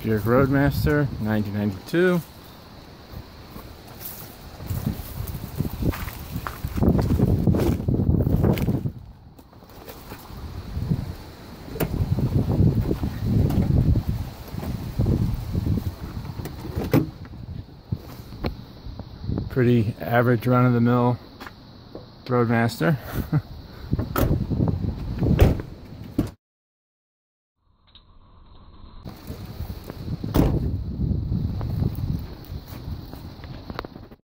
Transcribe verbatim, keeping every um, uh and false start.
Buick Roadmaster, nineteen ninety-two. Pretty average run-of-the-mill Roadmaster.